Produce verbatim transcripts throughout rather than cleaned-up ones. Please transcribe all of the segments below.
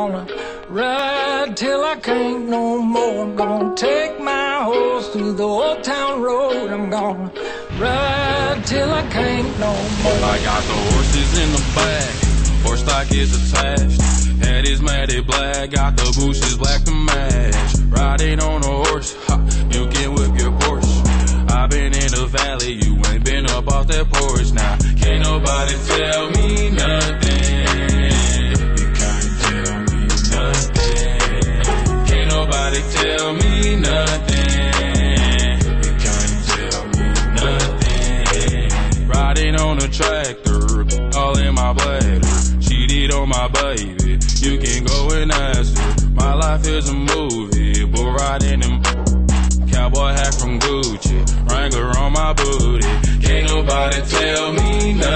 gonna ride till I can't no more. I'm gonna take my horse through the old town road. I'm gonna ride till I can't no more. I got the horses in the back, horse stock is attached. Head is matted black, got the bushes black to match. Riding on a horse, ha, you can whip your Porsche. I've been in the valley, you ain't been up off that porch. Now, can't nobody tell me nothing. You can't tell me nothing. Can't nobody tell me nothing. You can't tell me nothing. Riding on a tractor, all in my bladder. Cheated on my baby, you can go and ask her. My life is a movie, but riding in cowboy hat from Gucci, Wrangler on my booty. Can't nobody tell me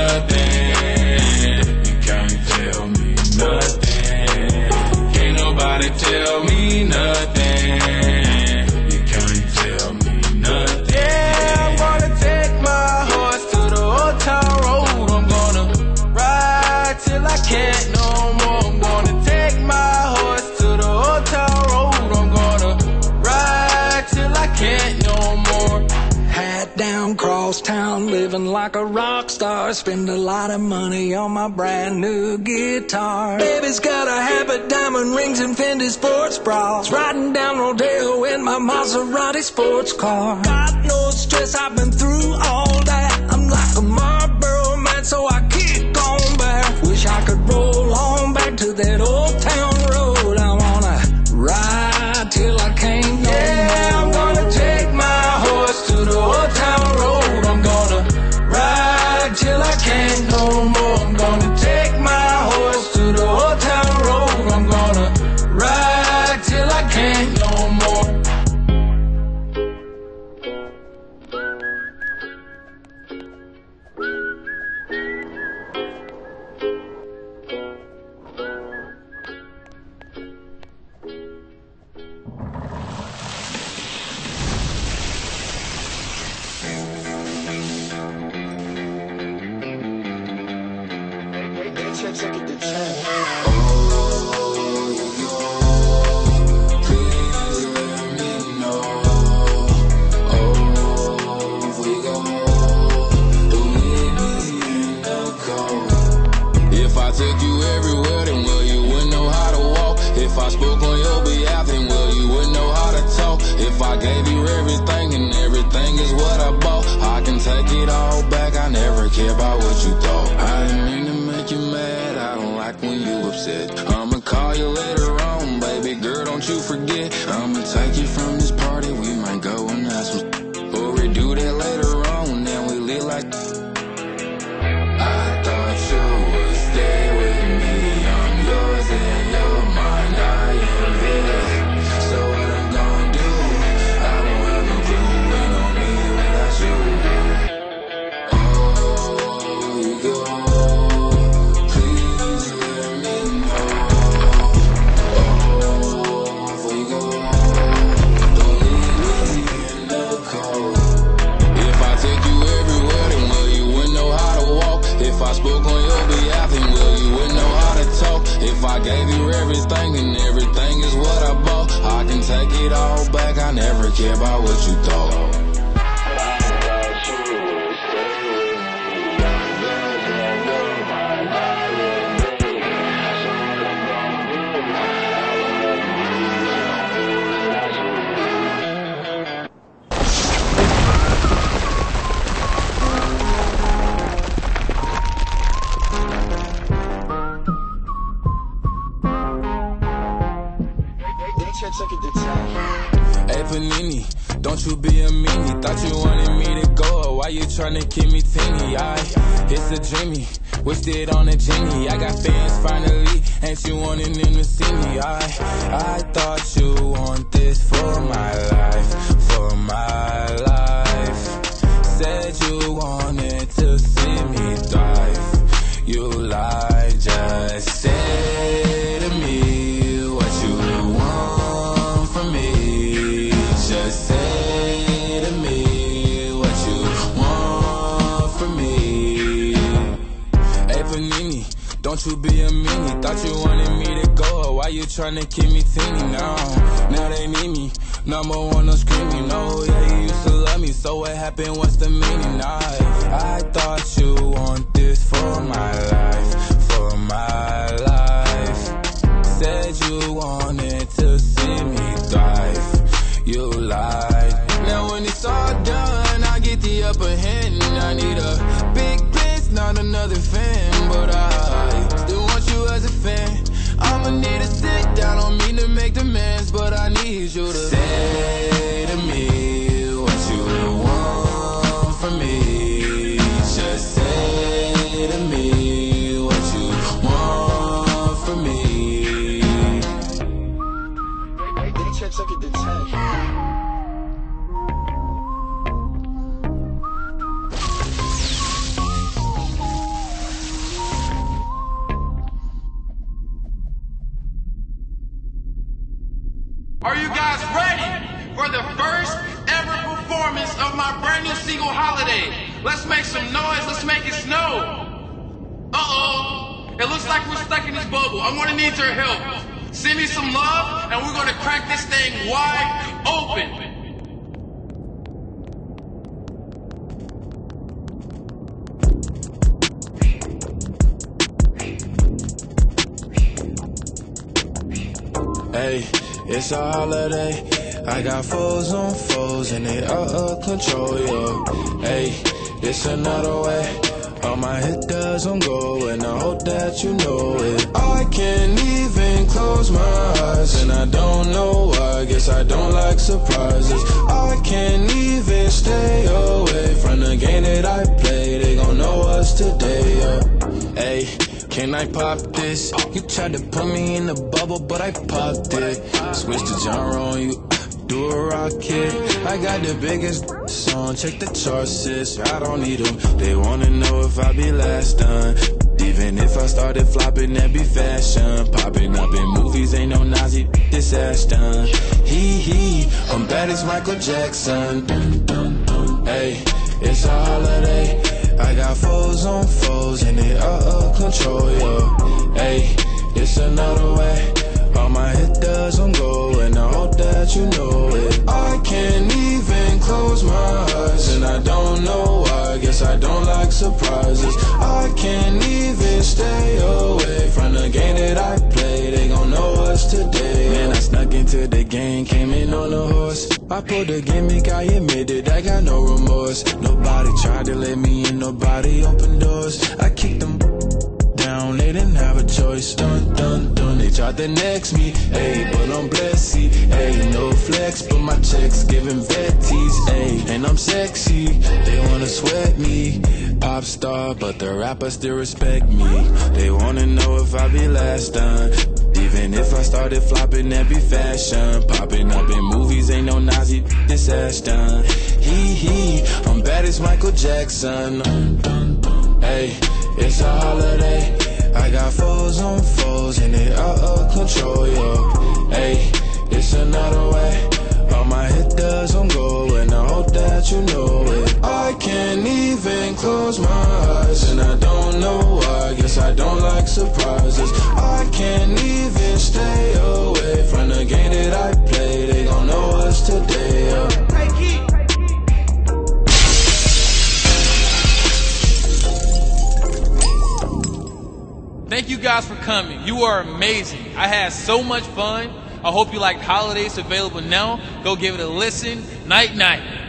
nothing. You can't tell me nothing. Can't nobody tell me nothing. You can't tell me nothing. Yeah, I'm gonna take my horse to the old town road. I'm gonna ride till I can't no more. I'm gonna take my horse to the old town road. I'm gonna ride till I can't no more. Hat down, cross town, living like a rock star. Spend a lot of money on my brand new guitar. Baby's got a habit, diamond rings and Fendi sports bras. Riding down Rodeo in my Maserati sports car. Got no stress, I've been through all that. I'm like a Marlboro man, so I keep going back. Wish I could roll on back to that old town road. I wanna ride till I can't no Yeah, more. I'm gonna take my horse to the old town road. I'm gonna ride till I can't no more. I'm gonna take my horse to the old town road. I'm gonna ride till I can't no more. If I took you everywhere, then well, you wouldn't know how to walk. If I spoke on your behalf, then well, you wouldn't know how to talk. If I gave you everything, and everything is what I bought, I can take it all back, I never care about what you thought. I didn't mean to make you mad, I don't like when you upset. I'ma call you later on, baby girl, don't you forget. I'ma take you from this party, we might go and have some, or we do that later on, then we live like I thought you would stay with me. I'm yours and you're mine. I am it. So what I'm gonna do? I don't have no clue. Ain't no me without you. Oh, you go. Please let me know. Oh, before you go, don't leave me in the cold. If I take you everywhere, then well, you wouldn't know how to walk. If I spoke on your behalf, then well, you wouldn't know how to talk. If I gave you everything, and everything is what I bought, I can take it all back, I never care about what you thought. Hey Panini, don't you be a meanie. Thought you wanted me to go, why you tryna keep me teeny? I, it's a dreamy, wished it on a genie. I got fans finally, ain't you wanting them to see me? I, I thought you want this for my life, for my life. Said you wanted to see me thrive, you lied, just say to me what you want from me. Just say to me what you want from me. Hey Panini, Don't you be a meanie. Thought you wanted me to go. Why you tryna keep me teeny now? Now they need me. Number one, no screaming. No, yeah, you used to love me. So what happened? What's the meaning? I, I thought you want this for my life, for my life. Said you wanted to see me thrive. You lied. Now when it's all done, I get the upper hand. I need a big place, not another fan. But I still want you as a fan. I'ma need to sit down, don't mean to make demands, but I need you to say to me what you want from me. Just say to me what you want from me. They check, check it, the tag. Are you guys ready for the first ever performance of my brand new single, Holiday? Let's make some noise, let's make it snow. Uh-oh, it looks like we're stuck in this bubble. I'm gonna need your help. Send me some love and we're gonna crack this thing wide open. Hey, it's a holiday. I got foes on foes and they out of control, yo. Hey, it's another way. All my hit doesn't go and I hope that you know it. I can't even close my eyes and I don't know why. Guess I don't like surprises. I can't even stay away from the game that I play. They gon' know us today, yeah. Hey, can I pop this? You tried to put me in the bubble, but I popped it. Switch the genre on you, do a rocket. I got the biggest song, check the charts, sis. I don't need them. They wanna know if I be last done. Even if I started flopping, that be fashion. Popping up in movies, ain't no Nazi, this ass done. Hee hee, I'm bad as Michael Jackson. Hey, it's a holiday. I got foes on foes and they out of control, yo. Hey, it's another way. All my hit doesn't go and I hope that you know it. I can't even close my eyes and I don't know why. Guess I don't like surprises. I can't even stay away from the game that I play. They gon' know us today. Man, I snuck into the game, came in on a horse. I pulled a gimmick, I admitted I got no remorse. Nobody tried to let me in, nobody opened doors. I kicked them down, they didn't have a choice. Dun dun dun, they tried to next me, ayy, but I'm blessed, ayy, no flex, but my checks giving vetties, ayy, and I'm sexy, they wanna sweat me, pop star, but the rappers still respect me, they wanna know if I be last done, even if I started flopping, that be fashion, popping up in movies, ain't no Nazi, this ass done, hee hee, I'm bad as Michael Jackson, ayy, it's a holiday. I got foes on foes and they out of control, yo. Hey, it's another way. All my hit doesn't go and I hope that you know it. I can't even close my eyes and I don't know why. Guess I don't like surprises. I can't even stay away from the game that I play. They gon' know us today, yo. Thank you guys for coming. You are amazing. I had so much fun. I hope you liked Holidays. Available now. Go give it a listen. Night night.